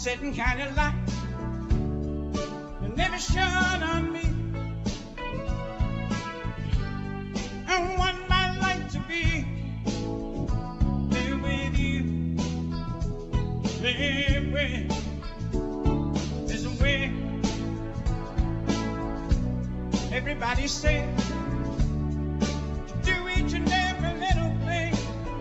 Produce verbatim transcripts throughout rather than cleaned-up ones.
certain kind of light that never shone on me. I want my life to be live with you, live with. There's a way. Everybody say to do each and every little thing.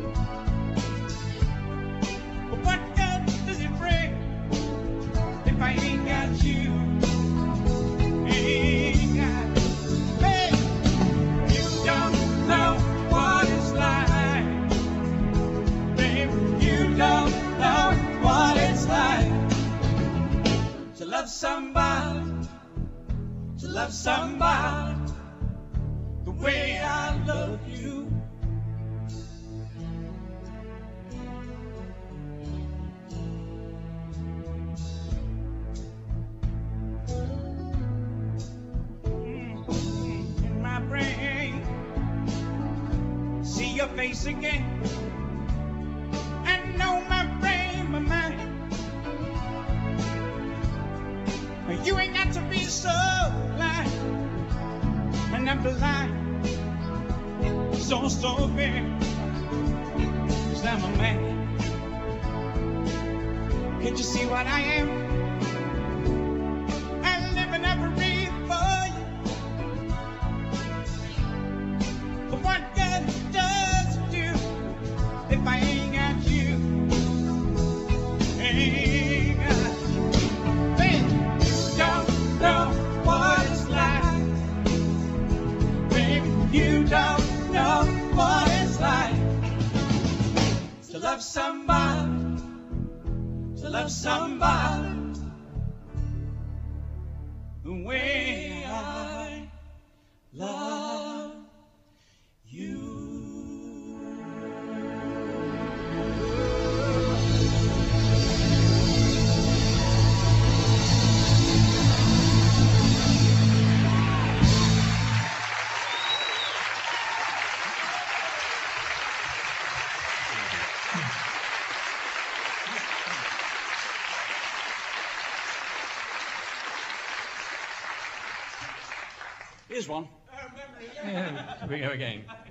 But what good does it bring if I ain't got you? Ain't got. Hey, you don't know what it's like, babe. You don't know what it's like to love somebody, to love somebody the way I love you. In my brain, see your face again. I know my brain, my mind. You ain't got to be so blind, and I'm blind, so so big, 'cause I'm a man. Can't you see what I am? I live and I breathe for you. But what good does it do if I ain't got you? Ain't got you. Babe, you don't know what it's like. Babe, you don't know what it's like to love somebody, to love somebody the way I love you. Here's one. Here we go again.